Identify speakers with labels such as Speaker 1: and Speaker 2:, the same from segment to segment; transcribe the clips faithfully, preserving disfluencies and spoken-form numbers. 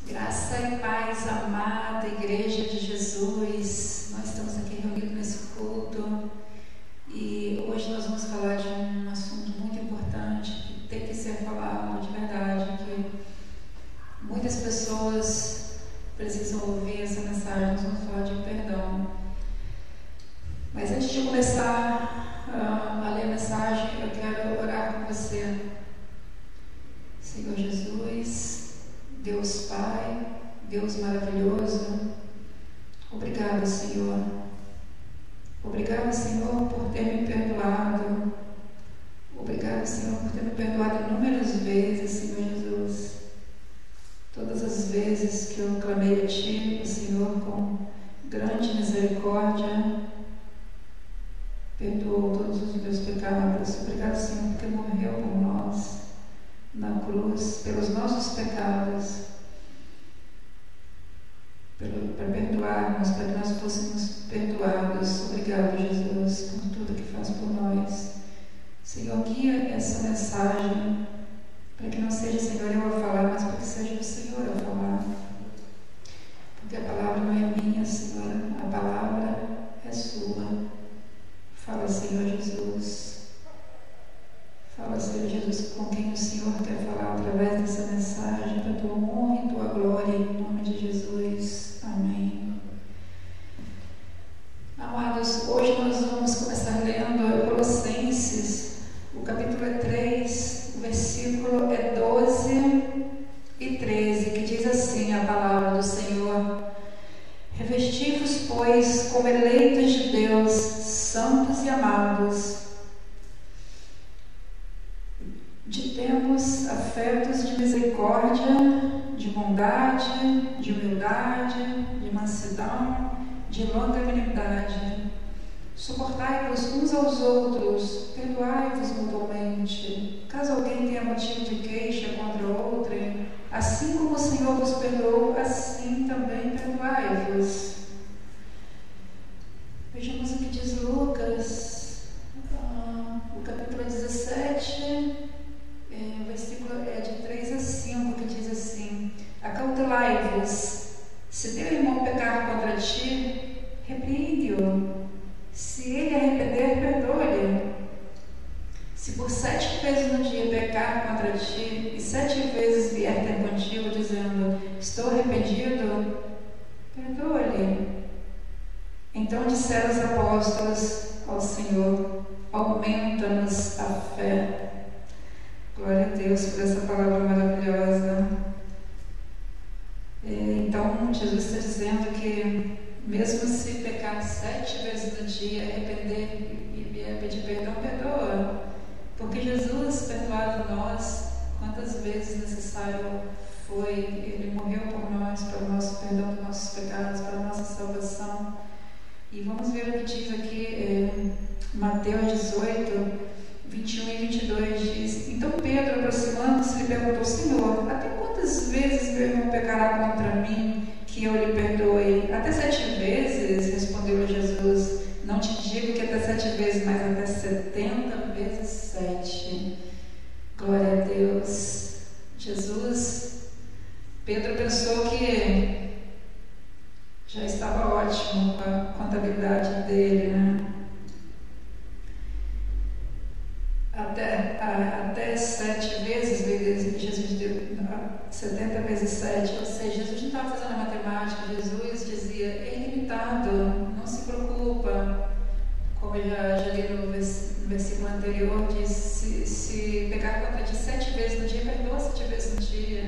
Speaker 1: Graça e paz, amada Igreja de Jesus. Nós estamos aqui reunidos nesse culto e hoje nós vamos falar de um assunto muito importante que tem que ser falado de verdade, que muitas pessoas precisam ouvir essa mensagem. Nós vamos falar de perdão. Mas antes de começar uh, a ler a mensagem, eu quero orar com você. Senhor Jesus, Deus Pai, Deus maravilhoso, obrigado, Senhor. Obrigado, Senhor, por ter me perdoado. Obrigado, Senhor, por ter me perdoado inúmeras vezes, Senhor Jesus. Todas as vezes que eu clamei a Ti, Senhor, com grande misericórdia, perdoou todos os meus pecados. Obrigado, Senhor, porque morreu por nós na cruz, pelos nossos pecados, para perdoarmos, para que nós fôssemos perdoados. Obrigado, Jesus, por tudo que faz por nós. Senhor, guia essa mensagem, para que não seja, Senhor, eu a falar, mas para que seja o Senhor a falar. Porque a palavra não é minha, Senhor, a palavra é sua. Fala, Senhor Jesus. Fala, Senhor Jesus, com quem o Senhor quer falar através dessa mensagem, para a tua honra e tua glória, em nome de Jesus. Amém. Amados, hoje nós vamos começar lendo Colossenses, o capítulo é três, o versículo é doze e treze, que diz assim a palavra do Senhor: Revesti-vos, pois, como eleitos de Deus, santos e amados, de termos afetos de misericórdia, de bondade, de humildade, de mansidão, de longanimidade. Suportai-vos uns aos outros, perdoai-vos mutuamente, caso alguém tenha motivo de queixa contra outrem, assim como o Senhor vos perdoou, assim também perdoai-vos. Vejamos o que diz Lucas, uh, o capítulo dezessete, é, o versículo é de três a cinco, que diz assim: Acautelai-vos, se teu irmão pecar contra ti, repreende-o. Se ele arrepender, perdoa-lhe. Se por sete vezes no dia pecar contra ti, e sete vezes vier ter contigo, dizendo: estou arrependido, perdoa-lhe. Então disseram os apóstolos ao Senhor: aumenta-nos a fé. Glória a Deus por essa palavra maravilhosa. Então Jesus está dizendo que mesmo se pecar sete vezes no dia, arrepender e vier pedir perdão, perdoa. Porque Jesus, perdoado nós, quantas vezes necessário foi, Ele morreu por nós, para o nosso perdão dos nossos pecados, para a nossa salvação. E vamos ver o que diz aqui, é, Mateus dezoito, vinte e um e vinte e dois, diz: Então Pedro, aproximando-se, lhe perguntou: Senhor, até quantas vezes meu irmão pecará contra mim, que eu lhe perdoe? Até sete vezes? Respondeu Jesus: Não te digo que até sete vezes, mas até setenta vezes sete. Glória a Deus. Jesus, Pedro pensou que já estava ótimo com a contabilidade dele, né? Até, a, até sete vezes, Jesus deu setenta vezes sete, ou seja, Jesus não estava fazendo a matemática. Jesus dizia: é ilimitado, não se preocupa. Como eu já, já li no, vers, no versículo anterior, diz: se, se pecar contra ti sete vezes no dia, perdoa sete vezes no dia.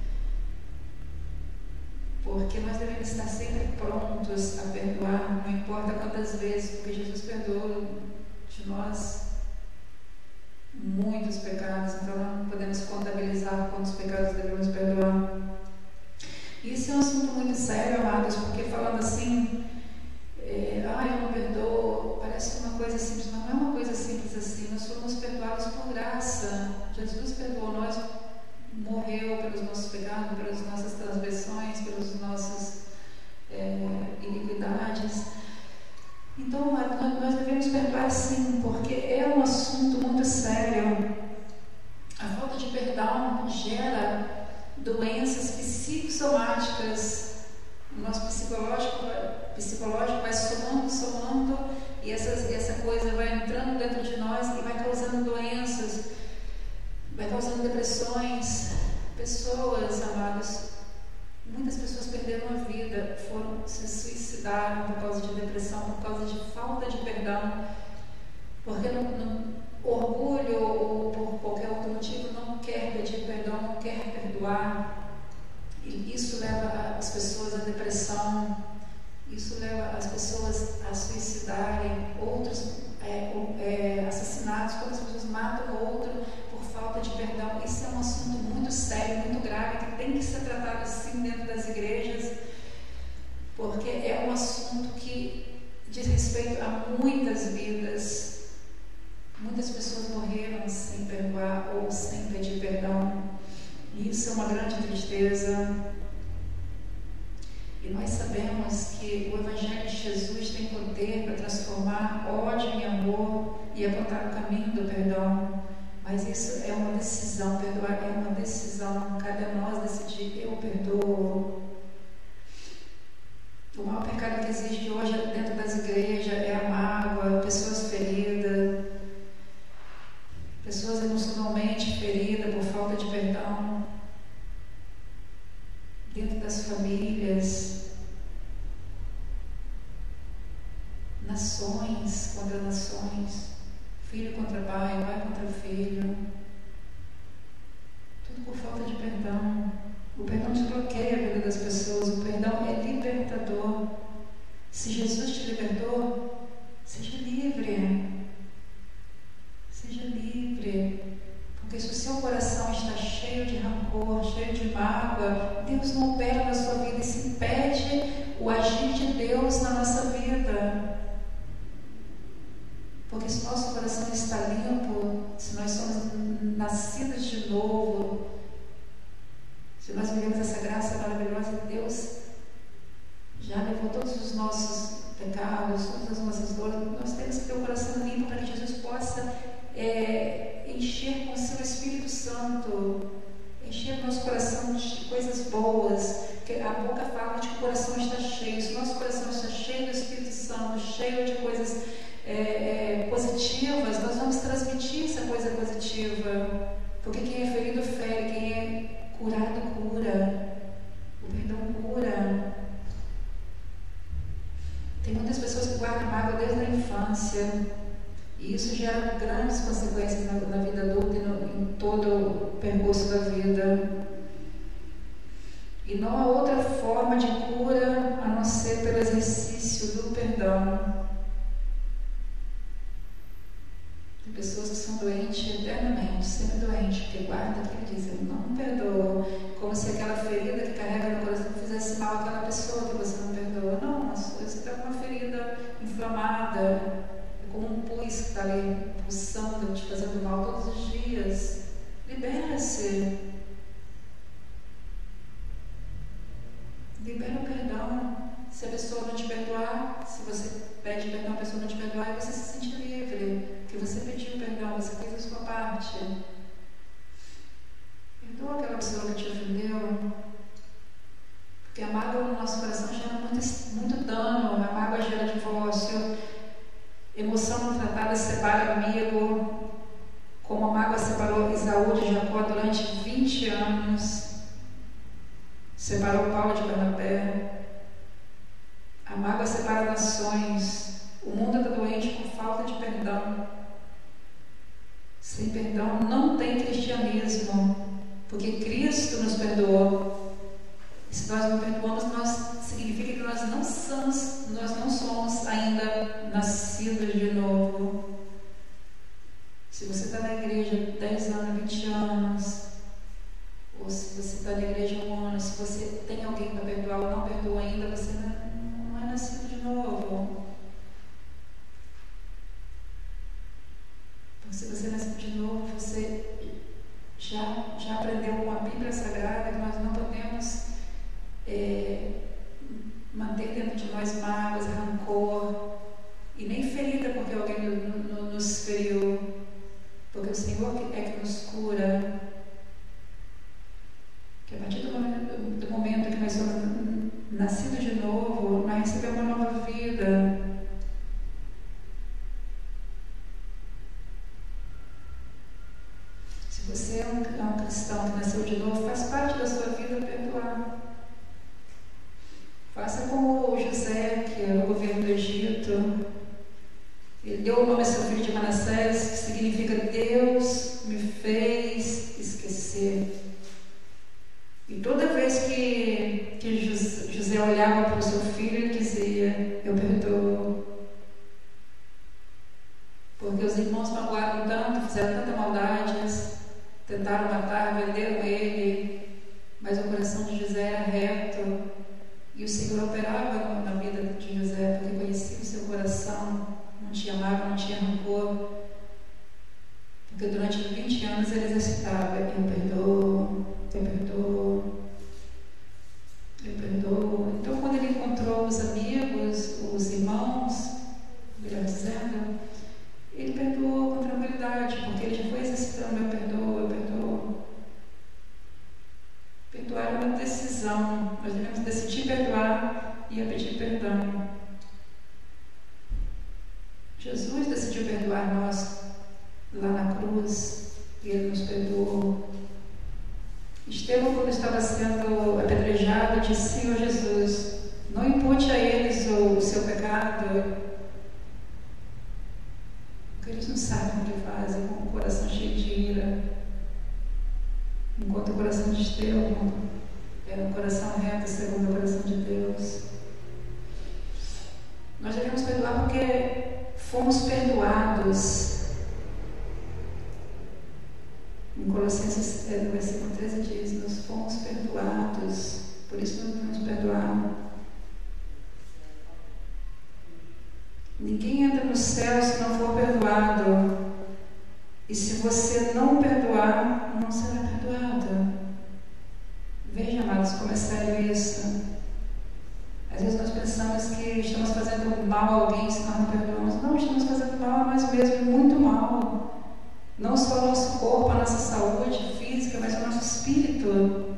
Speaker 1: Porque nós devemos estar sempre prontos a perdoar, não importa quantas vezes, porque Jesus perdoou de nós muitos pecados, então não podemos contabilizar quantos pecados devemos perdoar. Isso é um assunto muito sério, amados, porque falando assim, é, ah, eu não perdoo, parece uma coisa simples, mas não é uma coisa simples assim. Nós fomos perdoados por graça. Jesus perdoou nós, morreu pelos nossos pecados, pelas nossas transgressões, pelas nossas é, iniquidades. Então, nós devemos perdoar sim, porque é um assunto muito sério. A falta de perdão gera doença psicossomáticas, o nosso psicológico, psicológico vai somando, somando, e essas, essa coisa vai entrando dentro de nós e vai causando doenças, vai causando depressões. Pessoas, amados, muitas pessoas perderam a vida, foram, se suicidaram por causa de depressão, por causa de falta de perdão, porque não, não, orgulho ou por qualquer outro motivo não quer pedir perdão, não quer perdoar. E isso leva as pessoas à depressão, isso leva as pessoas a suicidarem, outros é, é, assassinatos, quando as pessoas matam o outro por falta de perdão. Isso é um assunto muito sério, muito grave, que tem que ser tratado assim dentro das igrejas, porque é um assunto que diz respeito a muitas vidas. Muitas pessoas morreram sem perdoar ou sem pedir perdão. E isso é uma grande tristeza. E nós sabemos que o Evangelho de Jesus tem poder para transformar ódio em amor e apontar o caminho do perdão. Mas isso é uma decisão, perdoar é uma decisão. Cabe a nós decidir: eu perdoo. O maior pecado que existe hoje dentro das igrejas é a mágoa, pessoas feridas, pessoas emocionalmente feridas por falta de perdão, dentro das famílias, nações contra nações, filho contra pai, pai contra filho, tudo por falta de perdão. O perdão desbloqueia a vida das pessoas, o perdão é libertador. Se Jesus te libertou, seja livre. Seja livre. Porque se o seu coração está cheio de rancor, cheio de mágoa, Deus não opera na sua vida. Isso impede o agir de Deus na nossa vida. Porque se nosso coração está limpo, se nós somos nascidos de novo, se nós vivemos essa graça maravilhosa de Deus, já levou todos os nossos pecados, todas as nossas dores, nós temos que ter o coração limpo para que Jesus possa é, encher com o seu Espírito Santo, encher nosso coração de coisas boas, porque a boca fala de que o coração está cheio. Se o nosso coração está cheio do Espírito Santo, cheio de coisas é, é, positivas, nós vamos transmitir essa coisa positiva, porque quem é ferido fere, quem é curado cura, o perdão cura. Tem muitas pessoas que guardam mágoa desde a infância, e isso gera grandes consequências na, na vida adulta e no, em todo o percurso da vida. E não há outra forma de cura a não ser pelo exercício do perdão. Tem pessoas que são doentes eternamente, sempre doentes, porque guardam aquilo e dizem: eu não perdoo, como se aquela ferida que carrega no coração fizesse mal àquela pessoa que você não perdoa. Não, você está com uma ferida inflamada, é como um pus que está ali pulsando, te fazendo mal todos os dias. Libera-se. Libera o perdão. Se a pessoa não te perdoar, se você pede perdão, a pessoa não te perdoar, você se sente livre, porque você pediu perdão, você fez a sua parte. Perdoa aquela pessoa que te ofendeu, porque a mágoa no nosso coração gera muito, muito dano. A mágoa gera divórcio, emoção não tratada separa amigo, como a mágoa separou Esaú de Jacó durante vinte anos, separou Paulo de Barnabé. A mágoa separa nações. O mundo está doente por falta de perdão. Sem perdão não tem cristianismo, porque Cristo nos perdoou. E se nós não perdoamos, nós, significa que nós não somos, nós não somos ainda nascidos de novo. Se você está na igreja dez anos, vinte anos, ou se você está na igreja um ano, se você tem alguém para perdoar ou não perdoa ainda, você não não é nascido de novo. Então, se você nasceu de novo, você já, já aprendeu com a Bíblia Sagrada que nós não podemos é, que, que José olhava para o seu filho e dizia: eu perdoo. Porque os irmãos magoaram tanto, fizeram tanta maldades, tentaram matar, venderam ele, mas o coração de José era reto e o Senhor operava na vida de José, porque conhecia o seu coração, não tinha mágoa, não tinha rancor, porque durante vinte anos ele exercitava: eu perdoo, eu perdoo, eu perdoo. Então, quando ele encontrou os amigos, os irmãos, melhor dizendo, ele perdoou com tranquilidade, porque ele já foi exercitando: eu perdoo, eu perdoo. Perdoar é uma decisão. Nós devemos decidir perdoar e a pedir perdão. Jesus decidiu perdoar nós lá na cruz e ele nos perdoou. Estevão, quando estava sendo apedrejado, disse: Senhor Jesus, não impute a eles o, o seu pecado, porque eles não sabem o que fazem, com o coração cheio de ira. Enquanto o coração de Estevão era um coração reto, segundo o coração de Deus. Nós devemos perdoar porque fomos perdoados. Em Colossenses, no versículo treze, diz: nós fomos perdoados, por isso nós devemos perdoar. Ninguém entra no céu se não for perdoado. E se você não perdoar, não será perdoado. Veja, amados, como é sério isso. Às vezes nós pensamos que estamos fazendo mal a alguém se nós não perdoamos. Não, estamos fazendo mal a nós mesmos, muito mal. Não só o nosso corpo, a nossa saúde física, mas o nosso espírito.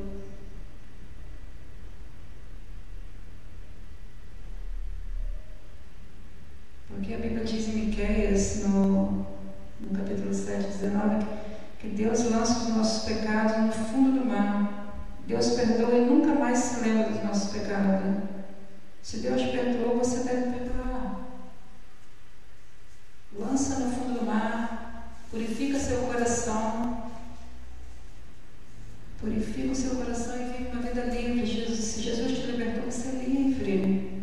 Speaker 1: Porque a Bíblia diz em Miqueias, no, no capítulo sete, dezenove, que Deus lança os nossos pecados no fundo do mar. Deus perdoa e nunca mais se lembra dos nossos pecados. Se Deus perdoou, você deve perdoar. Lança no fundo do mar, purifica seu coração, purifica o seu coração e vive uma vida livre. Jesus, se Jesus te libertou, você é livre.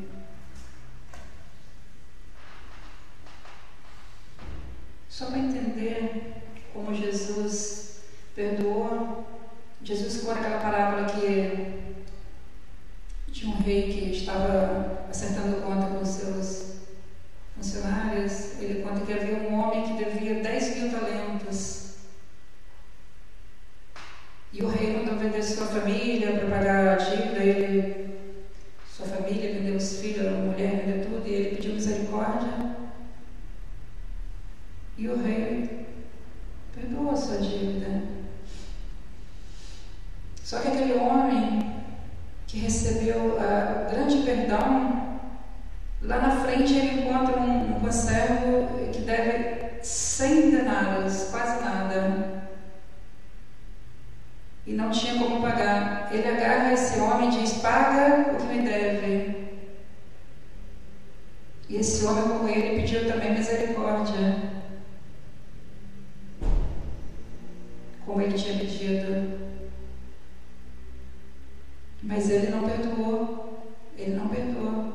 Speaker 1: Só para entender como Jesus perdoou, Jesus conta aquela parábola que de um rei que estava acertando conta com os seus funcionários. Ele conta que havia um homem que devia dez mil talentos. E o rei mandou vender sua família para pagar a dívida. Ele, sua família, vendeu os filhos, a mulher, vendeu tudo. E ele pediu misericórdia. E o rei perdoou a sua dívida. Só que aquele homem que recebeu uh, o grande perdão, lá na frente ele encontra um, um conservo que deve cem denários, quase nada, e não tinha como pagar. Ele agarra esse homem e diz: paga o que me deve. E esse homem, como ele, pediu também misericórdia, como ele tinha pedido. Mas ele não perdoou. Ele não perdoou.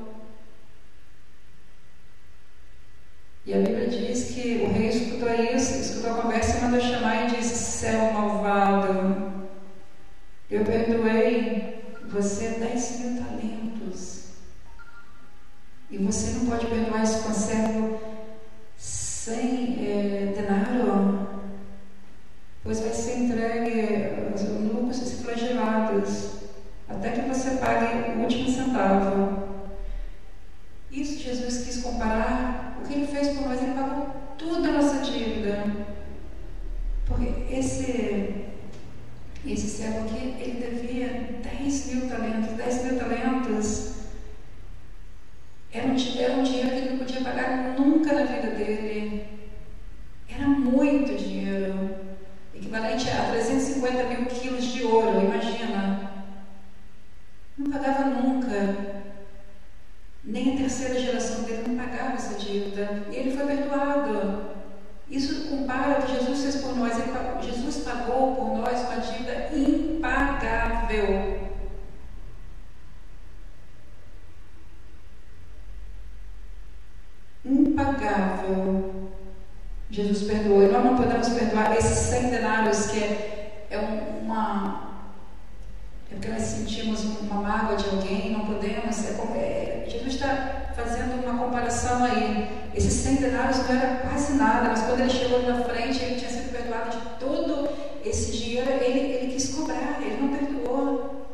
Speaker 1: E a Bíblia diz que o rei escutou isso, escutou a conversa e mandou chamar e disse: céu malvado, eu perdoei você dez mil talentos. E você não pode perdoar esse conservo sem é, denário? Pois vai ser entregue aos eunucos e flagelados, até que você pague o último centavo. Isso Jesus quis comparar o que ele fez por nós. Ele pagou toda a nossa dívida. Porque esse, esse servo aqui, ele devia dez mil talentos. dez mil talentos era um, era um dinheiro que ele não podia pagar nunca na vida dele. Era muito dinheiro, equivalente a trezentos e cinquenta mil quilos de ouro, imagina. Não pagava nunca. Nem a terceira geração dele não pagava essa dívida. E ele foi perdoado. Isso compara o que Jesus fez por nós. Ele, Jesus pagou por nós uma dívida impagável. impagável, Jesus perdoou. E nós não podemos perdoar esses cem denários, que é, é uma... É porque nós sentimos uma mágoa de alguém, não podemos. É como, é, Jesus está fazendo uma comparação aí. Esses cem denários não era quase nada, mas quando ele chegou na frente, ele tinha sido perdoado de todo esse dinheiro, ele, ele quis cobrar, ele não perdoou.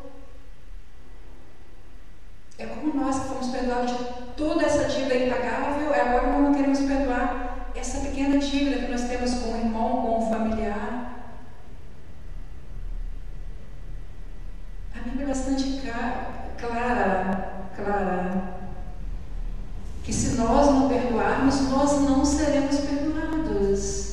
Speaker 1: É como nós que fomos perdoados de toda essa dívida impagável, agora nós não queremos perdoar essa pequena dívida que nós temos com o irmão, com o familiar. A Bíblia é bastante clara, clara, que se nós não perdoarmos, nós não seremos perdoados.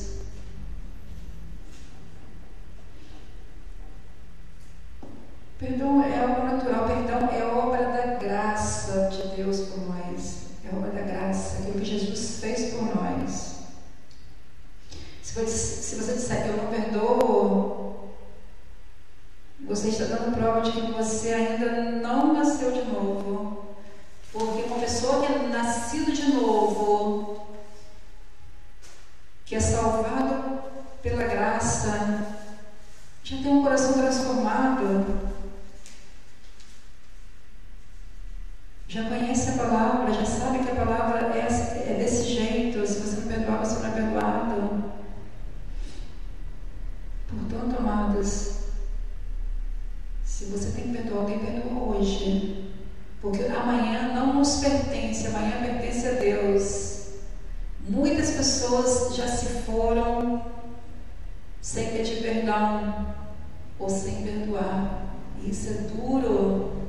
Speaker 1: Perdão é algo natural, perdão é obra da graça de Deus por nós, é obra da graça, aquilo que Jesus fez por nós. Se você, se você disser que eu não perdoo, você está dando prova de que você ainda não nasceu de novo. Porque uma pessoa que é nascida de novo, que é salvado pela graça, já tem um coração transformado, já conhece a palavra, já sabe que a palavra é, é desse jeito. Se você não perdoar, você não é perdoado. Portanto, amados, se você tem que perdoar alguém, perdoa hoje. Porque amanhã não nos pertence, amanhã pertence a Deus. Muitas pessoas já se foram sem pedir perdão ou sem perdoar. Isso é duro.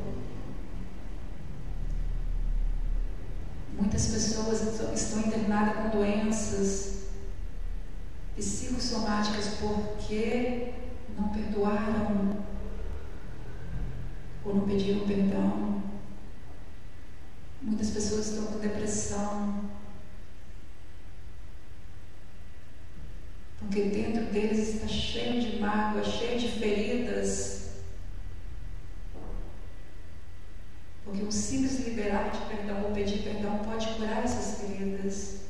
Speaker 1: Muitas pessoas estão internadas com doenças psicossomáticas porque não perdoaram ou não pediram perdão. Muitas pessoas estão com depressão porque dentro deles está cheio de mágoa, cheio de feridas. Porque um simples liberar de perdão ou pedir perdão pode curar essas feridas.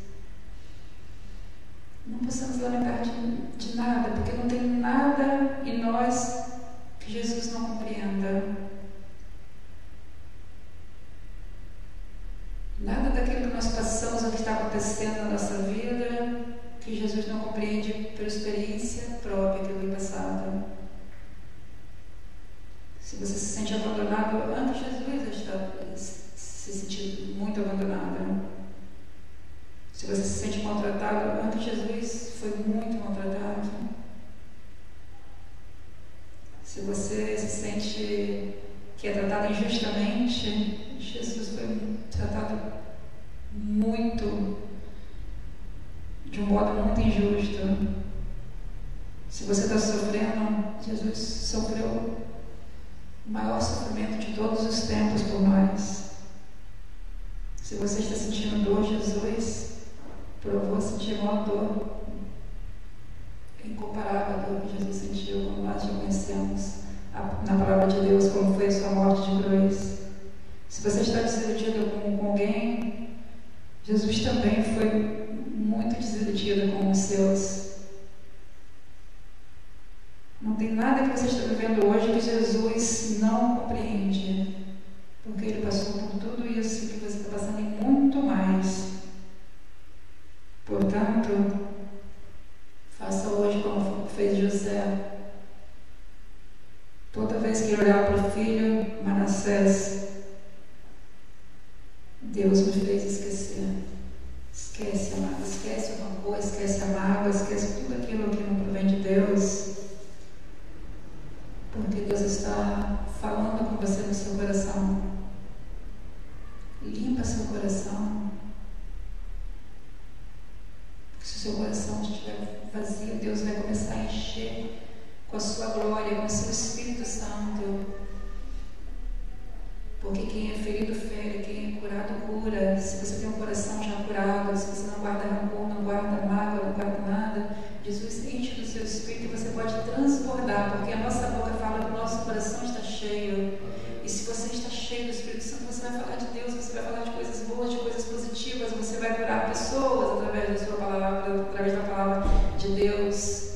Speaker 1: Não possamos lamentar de, de nada, porque não tem nada em nós que Jesus não compreenda. Nada daquilo que nós passamos ou que está acontecendo na nossa vida que Jesus não compreende por experiência própria que foi passada. Se você se sente abandonado, antes Jesus está se sentindo muito abandonado. Se você se sente maltratado, antes Jesus foi muito maltratado. Se você se sente que é tratado injustamente, Jesus foi tratado muito, de um modo muito injusto. Se você está sofrendo, Jesus sofreu o maior sofrimento de todos os tempos por nós. Se você está sentindo dor, Jesus provou sentir uma dor incomparável à dor que Jesus sentiu quando nós já conhecemos na palavra de Deus como foi a sua morte de cruz. Se você está desiludido com, com alguém, Jesus também foi muito desiludido com os seus. Não tem nada que você está vivendo hoje que Jesus não compreende, porque Ele passou por tudo isso que você está passando e muito mais. Portanto, faça hoje como fez José. Toda vez que ele olhar para o filho Manassés, Deus me fez esquecer. Esquece, amado, esquece o rancor, esquece a mágoa, esquece tudo aquilo que não provém de Deus. Porque Deus está falando com você no seu coração. Limpa seu coração. Porque se o seu coração estiver vazio, Deus vai começar a encher com a sua glória, com o seu Espírito Santo. Porque quem é ferido fere, quem é curado cura. Se você tem um coração já curado, se você não guarda rancor, não guarda mágoa, não guarda nada, Jesus enche do seu Espírito e você pode transbordar, porque a nossa boca fala que o nosso coração está cheio. E se você está cheio do Espírito Santo, você vai falar de Deus, você vai falar de coisas boas, de coisas positivas, você vai curar pessoas, através da palavra de Deus.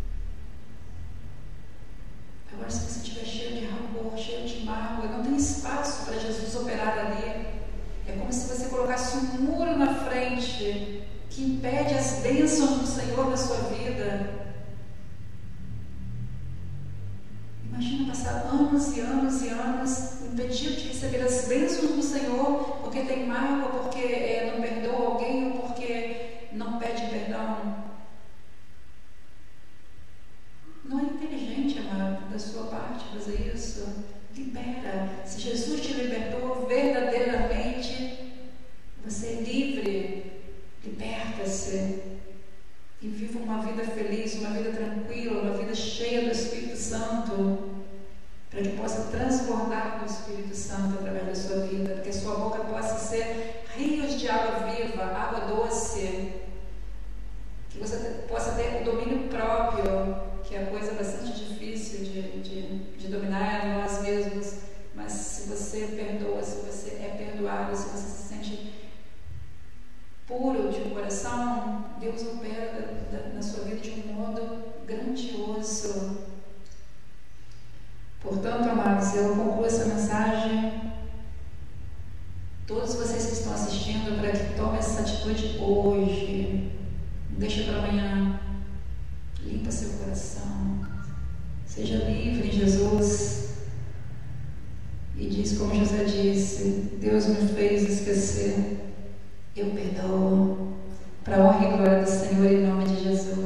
Speaker 1: Agora, se você estiver cheio de rancor, cheio de mágoa, não tem espaço para Jesus operar ali. É como se você colocasse um muro na frente que impede as bênçãos do Senhor na sua vida. Imagina passar anos e anos e anos impedido de receber as bênçãos do Senhor porque tem mágoa, porque é, não perdoa alguém ou porque não pede perdão. Não é inteligente, amado, da sua parte fazer isso. Libera. Se Jesus te libertou verdadeiramente, você é livre. Liberta-se e viva uma vida feliz, uma vida tranquila, uma vida cheia do Espírito Santo, para que possa transbordar com o Espírito Santo através da sua vida, para que a sua boca possa ser rios de água viva, água doce, que você possa ter o domínio próprio, que é a coisa bastante difícil de, de, de dominar em nós mesmos, mas se você perdoa, se você é perdoado, se você se sente puro de um coração, Deus opera da, da, na sua vida de um modo grandioso. Portanto, amados, eu concluo essa mensagem. Todos vocês que estão assistindo, para que tomem essa atitude hoje. Não deixa para amanhã. Limpa seu coração. Seja livre em Jesus. E diz como José disse: Deus me fez esquecer. Eu perdoo. Para a honra e glória do Senhor, em nome de Jesus.